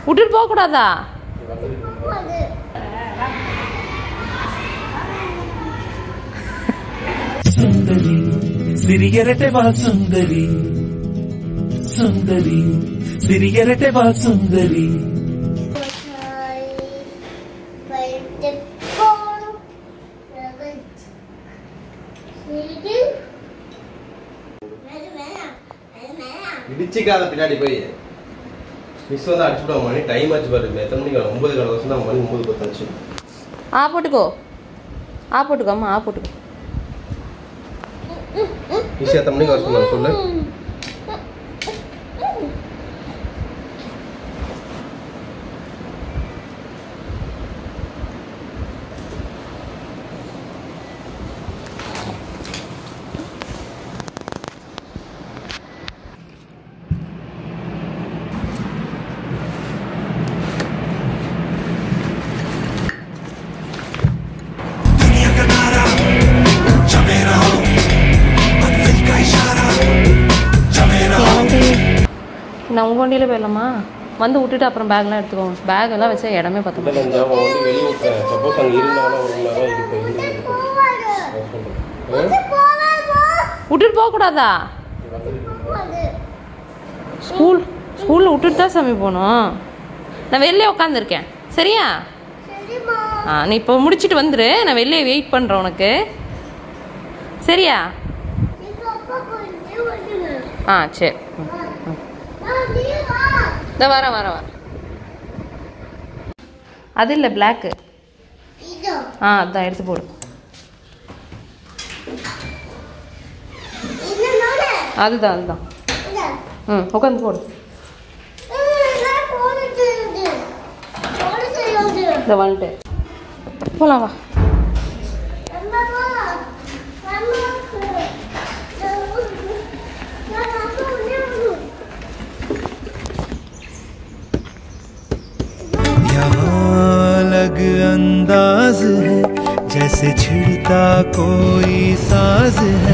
விட்டுட்டு போகக்கூடாதா? சுந்தரி சிறியரட்டை வா சுந்தரி, சுந்தரி சிறியரட்டை வா சுந்தரி. இடிச்சிக்காத பின்னாடி போய் மிஸ் வந்து அடிச்சுடுவோம். மணி டைம் ஆச்சு பாருங்க. எத்தனை மணிக்கு 9 கடை வருஷம் தான். மணி 9:10 ஆ போட்டுக்கோ, ஆ போட்டுக்கோ அம்மா, ஆ போட்டுக்கோ. மிஸ் எத்தனை மணிக்கு வர சொன்னாங்க சொல்லு. நான் உங்கள் வண்டியில் போயிடலாமா? வந்து விட்டுட்டு அப்புறம் பேக்லாம் எடுத்துக்கோங்க. பேக் எல்லாம் வச்சா இடமே பார்த்து வெளியே விட்டேன். சப்போஸ் அங்கே இருந்தாலும் ஒரு நேரம் விட்டுட்டு போகக்கூடாதா? ஸ்கூலில் விட்டுட்டு தான் சாமி போகணும். நான் வெளிலே உட்காந்துருக்கேன் சரியா? ஆ நீ இப்போ முடிச்சுட்டு வந்துடு. நான் வெளியே வெயிட் பண்ணுறேன் உனக்கு சரியா? ஆ சரி. இந்த வரேன் வரேன் வரேன். அது இல்லை பிளாக்கு. ஆ அதான் எடுத்து போடு. அதுதான் அதுதான். ம் உட்காந்து போடு. இந்த வந்துட்டு போகலாம் வா. अलग अंदाज है जैसे छिड़ता कोई साज है.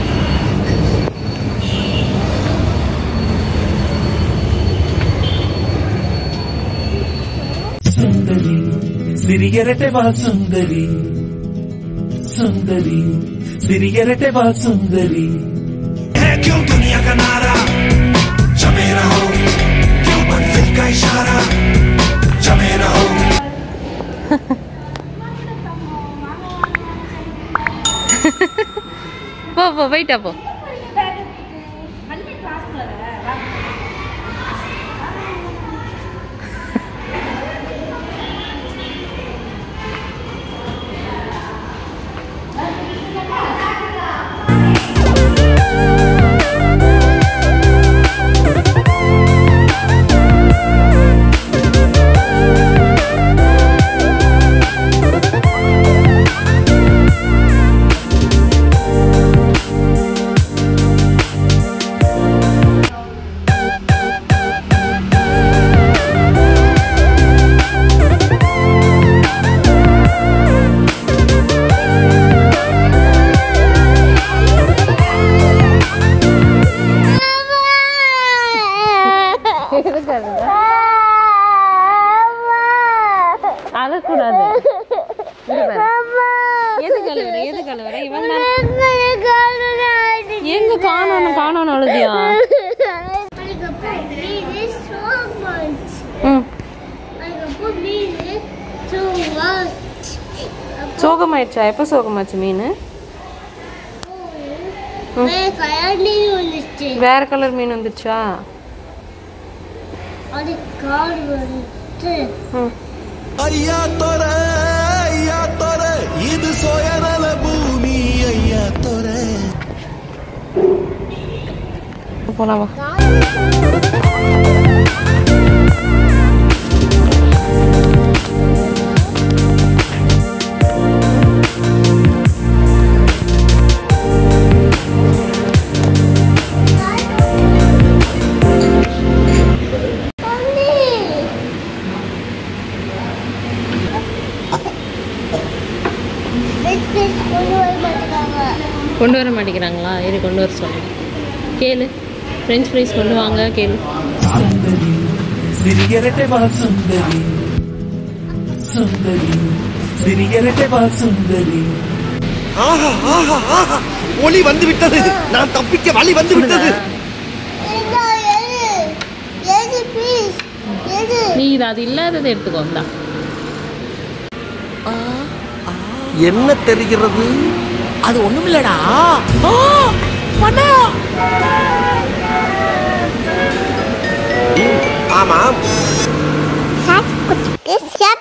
सुंदरी सिरियरटे वा सुंदरी, सुंदरी सिरियरटे वा सुंदरी. है क्यों दुनिया का नारा जमे रहो, क्यों मंजिल का इशारा जमे रहो. போ போ வெயிட்டா போ. அழக்கூடாது. எது கழுவுற எது கழுவுற? இவன் எங்க காணோன்னு காணோன்னு அழுதியா? சோகமாயிடுச்சா? எப்போ சோகமாச்சு மீன்? வேற கலர் மீன் வந்துச்சா? ஐயா தோர இது சோயநல பூமி. ஐயா தோர போலாமா? கொண்டு வர மாட்டேங்கிறாங்களா? இது கொண்டு வர சொல்லுங்க. கேளு. ஃப்ரெஞ்ச் ஃப்ரைஸ் கொண்டு வாங்க கேளு. சிறியரட்டை வால் சுந்தரி சுந்தரி சிறியரட்டை வால் சுந்தரி. ஆஹா ஆஹா ஆஹா, ஒளி வந்து விட்டது. நான் தப்பிக்க வழி வந்து விட்டது. நீ இது அது இல்லாததை எடுத்துக்கோந்தா. என்ன தெரிகிறது? அது ஒண்ணுமில்லடா. ஆமாம்.